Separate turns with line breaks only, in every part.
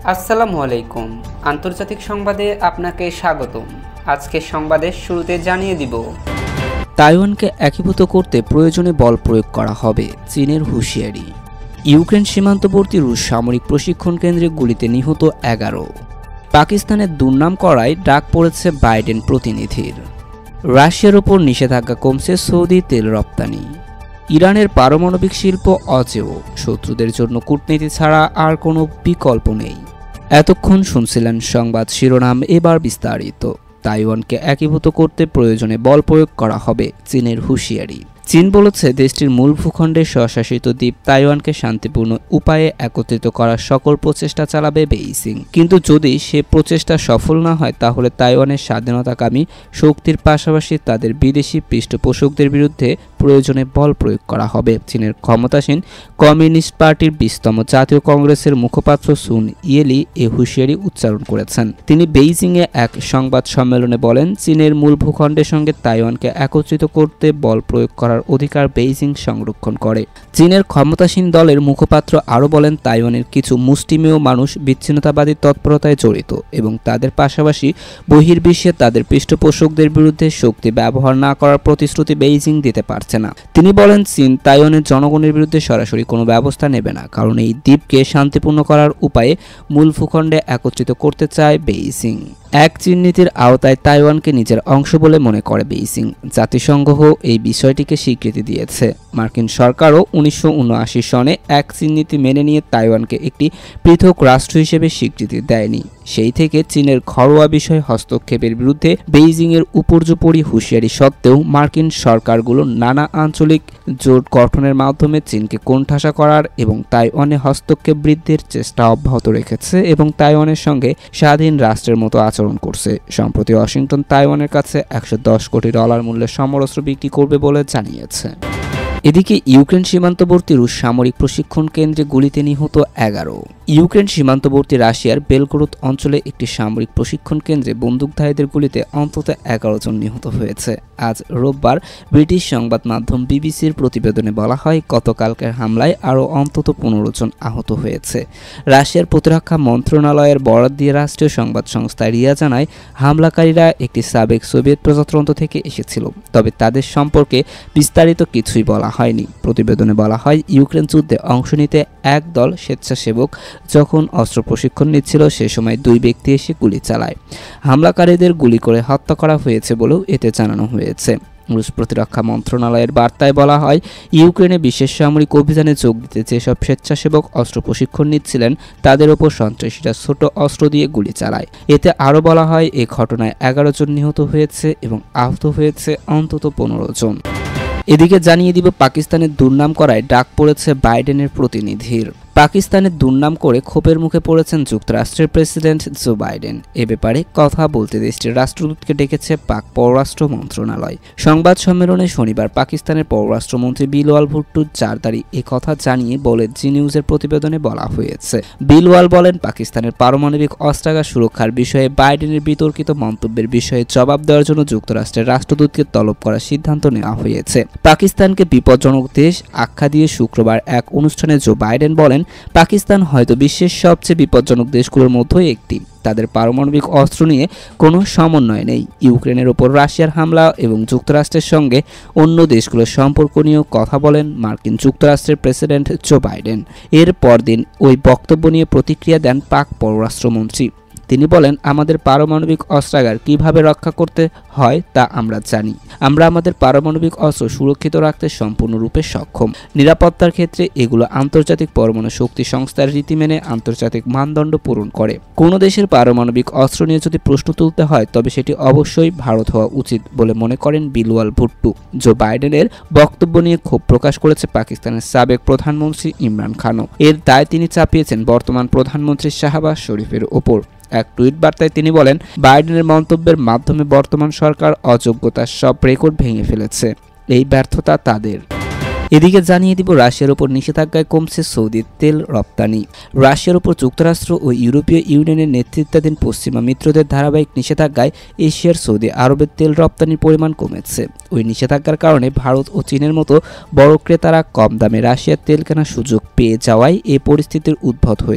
আসসালামু আলাইকুম। আন্তর্জাতিক সংবাদে আপনাকে স্বাগতম। আজকের সংবাদের শুরুতে জানিয়ে দিব,
তাইওয়ানকে একীভূত করতে প্রয়োজনে বল প্রয়োগ করা হবে, চীনের হুঁশিয়ারি। ইউক্রেন সীমান্তবর্তী রুশ সামরিক প্রশিক্ষণ কেন্দ্রে গুলিতে নিহত 11। পাকিস্তানের দুর্নাম করায় ডাক পড়েছে বাইডেন প্রতিনিধির। রাশিয়ার ওপর নিষেধাজ্ঞা কমছে সৌদি তেল রপ্তানি। ইরানের পারমাণবিক শিল্প অচেয়, শত্রুদের জন্য কূটনীতি ছাড়া আর কোনো বিকল্প নেই। এতক্ষণ শুনছিলেন সংবাদ শিরোনাম, এবার বিস্তারিত। তাইওয়ানকে একীভূত করতে প্রয়োজনে বল প্রয়োগ করা হবে, চীনের হুঁশিয়ারি। চীন বলেছে দেশটির মূল ভূখণ্ডের স্বশাসিত দ্বীপ তাইওয়ানকে শান্তিপূর্ণ উপায়ে একত্রিত করার সকল প্রচেষ্টা চালাবে বেইজিং। কিন্তু যদি সে প্রচেষ্টা সফল না হয়, তাহলে তাইওয়ানের স্বাধীনতাকামী শক্তির পাশাপাশি তাদের বিদেশি পৃষ্ঠপোষকদের বিরুদ্ধে প্রয়োজনে বল প্রয়োগ করা হবে। চীনের ক্ষমতাসীন কমিউনিস্ট পার্টির 20তম জাতীয় কংগ্রেসের মুখপাত্র সুন ইয়েলি এ হুঁশিয়ারি উচ্চারণ করেছেন। তিনি বেইজিংয়ে এক সংবাদ সম্মেলনে বলেন, চীনের মূল ভূখণ্ডের সঙ্গে তাইওয়ানকে একত্রিত করতে বল প্রয়োগ করার অধিকার বেইজিং সংরক্ষণ করে। চীনের ক্ষমতাসীন দলের মুখপাত্র আরও বলেন, তাইওয়ানের কিছু মুষ্টিমেয় মানুষ বিচ্ছিন্নতাবাদী তৎপরতায় জড়িত এবং তাদের পাশাপাশি বহির্বিশ্বে তাদের পৃষ্ঠপোষকদের বিরুদ্ধে শক্তি ব্যবহার না করার প্রতিশ্রুতি বেইজিং দিতে পারছে না। তিনি বলেন, চীন তাইওয়ানের জনগণের বিরুদ্ধে সরাসরি কোনো ব্যবস্থা নেবে না, কারণ এই দ্বীপকে শান্তিপূর্ণ করার উপায়ে মূল ভূখণ্ডে একত্রিত করতে চায় বেইজিং। এক চীন নীতির আওতায় তাইওয়ানকে নিজের অংশ বলে মনে করে বেইজিং। জাতিসংঘও এই বিষয়টিকে স্বীকৃতি দিয়েছে। মার্কিন সরকারও 1979 সনে এক চীন নীতি মেনে নিয়ে তাইওয়ানকে একটি পৃথক রাষ্ট্র হিসেবে স্বীকৃতি দেয়নি। সেই থেকে চীনের ঘরোয়া বিষয়ে হস্তক্ষেপের বিরুদ্ধে বেইজিংয়ের উপর্যুপরি হুঁশিয়ারি সত্ত্বেও মার্কিন সরকারগুলো নানা আঞ্চলিক জোট গঠনের মাধ্যমে চীনকে কোণঠাসা করার এবং তাইওয়ানে হস্তক্ষেপ বৃদ্ধির চেষ্টা অব্যাহত রেখেছে এবং তাইওয়ানের সঙ্গে স্বাধীন রাষ্ট্রের মতো আচরণ করছে। সম্প্রতি ওয়াশিংটন তাইওয়ানের কাছে $110 কোটি মূল্যের সমরাস্ত্র বিক্রি করবে বলে জানিয়েছে। এদিকে ইউক্রেন সীমান্তবর্তী রুশ সামরিক প্রশিক্ষণ কেন্দ্রে গুলিতে নিহত 11। ইউক্রেন সীমান্তবর্তী রাশিয়ার বেলগোরোদ অঞ্চলে একটি সামরিক প্রশিক্ষণ কেন্দ্রে বন্দুকধারীদের গুলিতে অন্তত 11 জন নিহত হয়েছে। আজ রোববার ব্রিটিশ সংবাদ মাধ্যম বিবিসির প্রতিবেদনে বলা হয়, গতকালকের হামলায় আরও অন্তত 15 জন আহত হয়েছে। রাশিয়ার প্রতিরক্ষা মন্ত্রণালয়ের বরাত দিয়ে রাষ্ট্রীয় সংবাদ সংস্থা রিয়া জানায়, হামলাকারীরা একটি সাবেক সোভিয়েত প্রজাতন্ত্র থেকে এসেছিল, তবে তাদের সম্পর্কে বিস্তারিত কিছুই বলা হয়নি। প্রতিবেদনে বলা হয়, ইউক্রেন যুদ্ধে অংশ নিতে এক দল স্বেচ্ছাসেবক যখন অস্ত্র প্রশিক্ষণ নিচ্ছিল, সে সময় 2 ব্যক্তি এসে গুলি চালায়। হামলাকারীদের গুলি করে হত্যা করা হয়েছে বলেও এতে জানানো হয়েছে। রুশ প্রতিরক্ষা মন্ত্রণালয়ের বার্তায় বলা হয়, ইউক্রেনে বিশেষ সামরিক অভিযানে যোগ দিতে যেসব স্বেচ্ছাসেবক অস্ত্র প্রশিক্ষণ নিচ্ছিলেন, তাদের ওপর সন্ত্রাসীরা ছোট অস্ত্র দিয়ে গুলি চালায়। এতে আরও বলা হয়, এই ঘটনায় 11 জন নিহত হয়েছে এবং আহত হয়েছে অন্তত 15 জন। এদিকে জানিয়ে দিব, পাকিস্তানের দুর্নাম করায় ডাক পড়েছে বাইডেনের প্রতিনিধির। পাকিস্তানের দুর্নাম করে ক্ষোভের মুখে পড়েছেন যুক্তরাষ্ট্রের প্রেসিডেন্ট জো বাইডেন। এ ব্যাপারে কথা বলতে দেশটির রাষ্ট্রদূতকে ডেকেছে পাক পররাষ্ট্র মন্ত্রণালয়। সংবাদ সম্মেলনে শনিবার পাকিস্তানের পররাষ্ট্রমন্ত্রী বিলওয়াল ভুট্টো জারদারি এ কথা জানিয়ে বলে জি নিউজের প্রতিবেদনে বলা হয়েছে। বিলওয়াল বলেন, পাকিস্তানের পারমাণবিক অস্ত্রাগার সুরক্ষার বিষয়ে বাইডেনের বিতর্কিত মন্তব্যের বিষয়ে জবাব দেওয়ার জন্য যুক্তরাষ্ট্রের রাষ্ট্রদূতকে তলব করার সিদ্ধান্ত নেওয়া হয়েছে। পাকিস্তানকে বিপজ্জনক দেশ আখ্যা দিয়ে শুক্রবার এক অনুষ্ঠানে জো বাইডেন বলেন, পাকিস্তান হয়তো বিশ্বের সবচেয়ে বিপজ্জনক দেশগুলোর মধ্যে একটি। তাদের পারমাণবিক অস্ত্র নিয়ে কোনো সমন্বয় নেই। ইউক্রেনের ওপর রাশিয়ার হামলা এবং যুক্তরাষ্ট্রের সঙ্গে অন্য দেশগুলোর সম্পর্ক নিয়েও কথা বলেন মার্কিন যুক্তরাষ্ট্রের প্রেসিডেন্ট জো বাইডেন। এর পরদিন ওই বক্তব্য নিয়ে প্রতিক্রিয়া দেন পাক পররাষ্ট্রমন্ত্রী। তিনি বলেন, আমাদের পারমাণবিক অস্ত্রাগার কিভাবে রক্ষা করতে হয় তা আমরা জানি। আমরা আমাদের পারমাণবিক অস্ত্র সুরক্ষিত রাখতে সম্পূর্ণরূপে সক্ষম। নিরাপত্তার ক্ষেত্রে এগুলো আন্তর্জাতিক পরমাণু শক্তি সংস্থার রীতি মেনে আন্তর্জাতিক মানদণ্ড পূরণ করে। কোনো দেশের পারমাণবিক অস্ত্র নিয়ে যদি প্রশ্ন তুলতে হয়, তবে সেটি অবশ্যই ভারত হওয়া উচিত বলে মনে করেন বিলওয়াল ভুট্টো। জো বাইডেনের বক্তব্য নিয়ে ক্ষোভ প্রকাশ করেছে পাকিস্তানের সাবেক প্রধানমন্ত্রী ইমরান খানও। এর দায় তিনি চাপিয়েছেন বর্তমান প্রধানমন্ত্রী শাহবাজ শরীফের ওপর। এক টুইট বার্তায় তিনি বলেন, বাইডেনের মন্তব্যের মাধ্যমে বর্তমান সরকার অযোগ্যতার সব রেকর্ড ভেঙে ফেলেছে। এই ব্যর্থতা তাদের। এদিকে জানিয়ে দিব, রাশিয়ার উপর নিষেধাজ্ঞায় কমছে সৌদি তেল রপ্তানি। রাশিয়ার উপর যুক্তরাষ্ট্র ও ইউরোপীয় ইউনিয়নের নেতৃত্বাধীন পশ্চিমা মিত্রদের ধারাবাহিক নিষেধাজ্ঞায় এশিয়ার সৌদি আরবের তেল রপ্তানির পরিমাণ কমেছে। ওই নিষেধাজ্ঞার কারণে ভারত ও চীনের মতো বড় ক্রেতারা কম দামে রাশিয়ার তেল কেনার সুযোগ পেয়ে যাওয়ায় এ পরিস্থিতির উদ্ভব হয়েছে।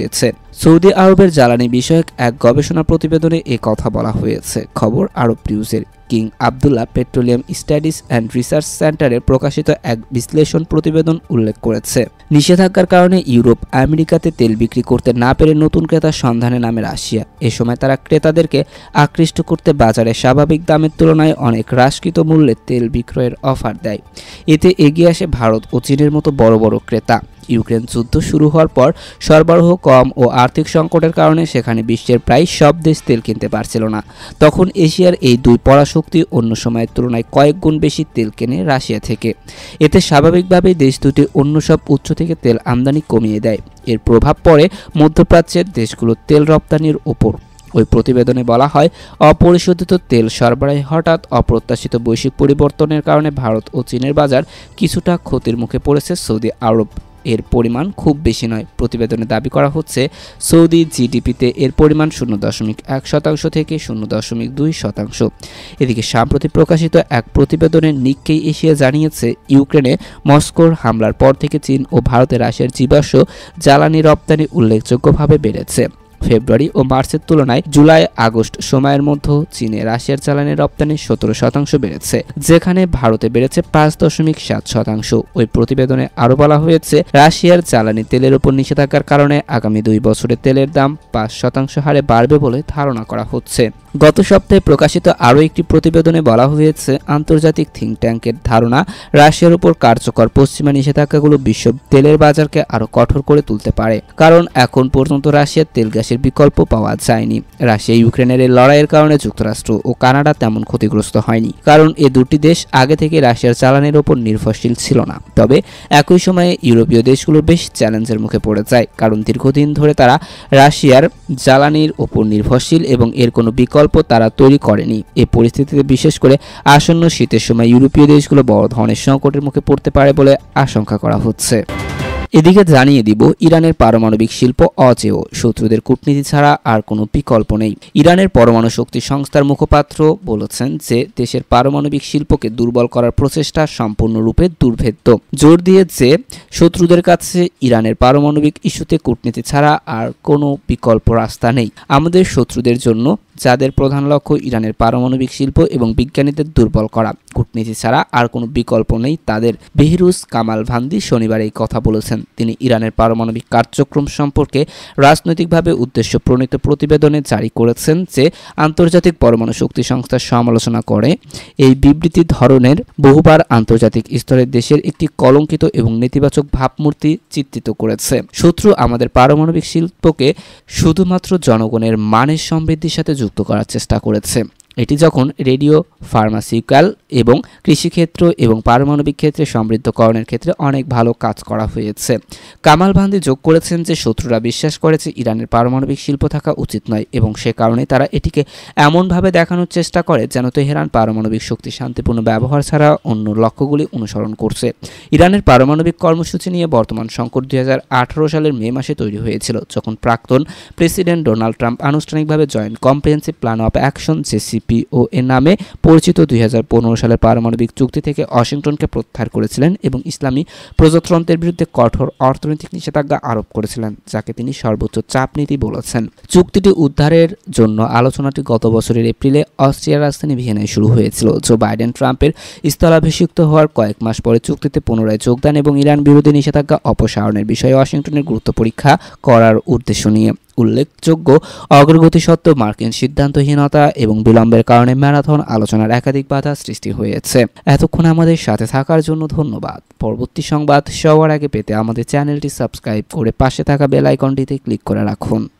সৌদি আরবের জ্বালানি বিষয়ক এক গবেষণা প্রতিবেদনে এ কথা বলা হয়েছে। খবর আরব নিউজের king Abdullah petroleum studies and research সেন্টারের প্রকাশিত এক বিশ্লেষণ প্রতিবেদন উল্লেখ করেছে, নিষেধাজ্ঞার কারণে ইউরোপ আমেরিকাতে তেল বিক্রি করতে না পেরে নতুন ক্রেতার সন্ধানে নামে রাশিয়া। এ সময় তারা ক্রেতাদেরকে আকৃষ্ট করতে বাজারে স্বাভাবিক দামের তুলনায় অনেক হ্রাসকৃত মূল্যে তেল বিক্রয়ের অফার দেয়। এতে এগিয়ে আসে ভারত ও চীনের মতো বড় বড় ক্রেতা। ইউক্রেন যুদ্ধ শুরু হওয়ার পর সরবরাহ কম ও আর্থিক সংকটের কারণে সেখানে বিশ্বের প্রায় সব দেশ তেল কিনতে পারছিল না। তখন এশিয়ার এই দুই পরাশক্তি অন্য সময়ের তুলনায় কয়েক গুণ বেশি তেল কেনে রাশিয়া থেকে। এতে স্বাভাবিকভাবেই দেশ দুটি অন্য সব উৎস থেকে তেল আমদানি কমিয়ে দেয়। এর প্রভাব পড়ে মধ্যপ্রাচ্যের দেশগুলোর তেল রপ্তানির ওপর। ওই প্রতিবেদনে বলা হয়, অপরিশোধিত তেল সরবরাহে হঠাৎ অপ্রত্যাশিত বৈশ্বিক পরিবর্তনের কারণে ভারত ও চীনের বাজার কিছুটা ক্ষতির মুখে পড়েছে সৌদি আরব। এর পরিমাণ খুব বেশি নয়। প্রতিবেদনে দাবি করা হচ্ছে, সৌদি জিডিপিতে এর পরিমাণ 0.1% থেকে 0.2%। এদিকে সম্প্রতি প্রকাশিত এক প্রতিবেদনে নিক্কেই এশিয়া জানিয়েছে, ইউক্রেনে মস্কোর হামলার পর থেকে চীন ও ভারতে রাশিয়ার জীবাশ্ম জ্বালানি রপ্তানি উল্লেখযোগ্যভাবে বেড়েছে। ফেব্রুয়ারি ও মার্চের তুলনায় জুলাই আগস্ট সময়ের মধ্যে চীনে রাশিয়ার জ্বালানি রপ্তানি 17% বেড়েছে, যেখানে ভারতে বেড়েছে 5.7%। ওই প্রতিবেদনে আরও বলা হয়েছে, রাশিয়ার জ্বালানি তেলের উপর নিষেধাজ্ঞার কারণে আগামী 2 বছরে তেলের দাম 5% হারে বাড়বে বলে ধারণা করা হচ্ছে। গত সপ্তাহে প্রকাশিত আরও একটি প্রতিবেদনে বলা হয়েছে, আন্তর্জাতিক থিঙ্ক ট্যাঙ্কের ধারণা, রাশিয়ার উপর কার্যকর পশ্চিমা নিষেধাজ্ঞাগুলো বিশ্ব তেলের বাজারকে আরও কঠোর করে তুলতে পারে, কারণ এখন পর্যন্ত রাশিয়ার তেল গ্যাসের বিকল্প পাওয়া যায়নি। রাশিয়া ইউক্রেনের এই লড়াইয়ের কারণে যুক্তরাষ্ট্র ও কানাডা তেমন ক্ষতিগ্রস্ত হয়নি, কারণ এ দুটি দেশ আগে থেকে রাশিয়ার জ্বালানির ওপর নির্ভরশীল ছিল না। তবে একই সময়ে ইউরোপীয় দেশগুলো বেশ চ্যালেঞ্জের মুখে পড়ে যায়, কারণ দীর্ঘদিন ধরে তারা রাশিয়ার জ্বালানির ওপর নির্ভরশীল এবং এর কোনো বিকল্প তারা তৈরি করেনি। এই পরিস্থিতিতে বিশেষ করে আসন্ন শীতের সময় ইউরোপীয় দেশগুলো বড় ধরনের সংকটের মুখে পড়তে পারে বলে আশঙ্কা করা হচ্ছে। এদিকে জানিয়ে দিব, ইরানের পারমাণবিক শিল্প অচেয়, শত্রুদের কূটনীতি ছাড়া আর কোনো বিকল্প নেই। ইরানের পরমাণু শক্তি সংস্থার মুখপাত্র বলেছেন যে দেশের পারমাণবিক শিল্পকে দুর্বল করার প্রচেষ্টা সম্পূর্ণরূপে দুর্ভেদ্য। জোর দিয়ে যে শত্রুদের কাছে ইরানের পারমাণবিক ইস্যুতে কূটনীতি ছাড়া আর কোনো বিকল্প রাস্তা নেই। আমাদের শত্রুদের জন্য যাদের প্রধান লক্ষ্য ইরানের পারমাণবিক শিল্প এবং বিজ্ঞানীদের দুর্বল করা, কূটনীতি ছাড়া আর কোনো বিকল্প নেই তাদের। বেহরুজ কামাল ভান্দি শনিবার এই কথা বলেছেন। তিনি ইরানের পারমাণবিক কার্যক্রম সম্পর্কে রাজনৈতিকভাবে উদ্দেশ্য প্রণীত প্রতিবেদনে জারি করেছেন যে আন্তর্জাতিক পরমাণু শক্তি সংস্থার সমালোচনা করে। এই বিবৃতি ধরনের বহুবার আন্তর্জাতিক স্তরের দেশের একটি কলঙ্কিত এবং নেতিবাচক ভাবমূর্তি চিত্রিত করেছে। শত্রু আমাদের পারমাণবিক শিল্পকে শুধুমাত্র জনগণের মানের সমৃদ্ধির সাথে যুক্ত করার চেষ্টা করেছে। এটি যখন রেডিও, ফার্মাসিউটিক্যাল এবং কৃষিক্ষেত্র এবং পারমাণবিক ক্ষেত্রে সমৃদ্ধকরণের ক্ষেত্রে অনেক ভালো কাজ করা হয়েছে। কামাল ভান্দি যোগ করেছেন যে শত্রুরা বিশ্বাস করেছে ইরানের পারমাণবিক শিল্প থাকা উচিত নয় এবং সে কারণে তারা এটিকে এমনভাবে দেখানোর চেষ্টা করে যেন তেহরান পারমাণবিক শক্তি শান্তিপূর্ণ ব্যবহার ছাড়া অন্য লক্ষ্যগুলি অনুসরণ করছে। ইরানের পারমাণবিক কর্মসূচি নিয়ে বর্তমান সংকট 2018 সালের মে মাসে তৈরি হয়েছিল, যখন প্রাক্তন প্রেসিডেন্ট ডোনাল্ড ট্রাম্প আনুষ্ঠানিকভাবে joint comprehensive plan of action JCPOA এর নামে পরিচিত 2015 সালের পারমাণবিক চুক্তি থেকে ওয়াশিংটনকে প্রত্যাহার করেছিলেন এবং ইসলামী প্রজাতন্ত্রের বিরুদ্ধে কঠোর অর্থনৈতিক নিষেধাজ্ঞা আরোপ করেছিলেন, যাকে তিনি সর্বোচ্চ চাপ নীতি বলেছেন। চুক্তিটি উদ্ধারের জন্য আলোচনাটি গত বছরের এপ্রিলে অস্ট্রিয়ার রাজধানী ভিয়েনায় শুরু হয়েছিল। জো বাইডেন ট্রাম্পের স্থলাভিষিক্ত হওয়ার কয়েক মাস পরে চুক্তিতে পুনরায় যোগদান এবং ইরান বিরোধী নিষেধাজ্ঞা অপসারণের বিষয়ে ওয়াশিংটনের গুরুত্ব পরীক্ষা করার উদ্দেশ্য নিয়ে। উল্লেখযোগ্য, অগ্রগতি সত্ত্বেও মার্কিন সিদ্ধান্তহীনতা এবং বিলম্বের কারণে ম্যারাথন আলোচনার একাধিক বাধা সৃষ্টি হয়েছে। এতক্ষণ আমাদের সাথে থাকার জন্য ধন্যবাদ। পরবর্তী সংবাদ সবার আগে পেতে আমাদের চ্যানেলটি সাবস্ক্রাইব করে পাশে থাকা বেল আইকনটিতে ক্লিক করে রাখুন।